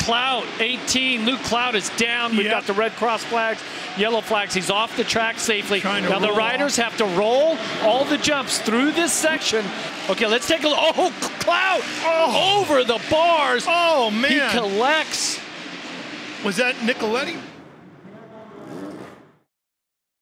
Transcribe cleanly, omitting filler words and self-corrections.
Clout, 18. Luke Clout is down. We've got the red cross flags, yellow flags. He's off the track safely. Now the riders have to roll all the jumps through this section. Okay, let's take a look. Oh, Clout over the bars. Oh, man. He collects. Was that Nicoletti?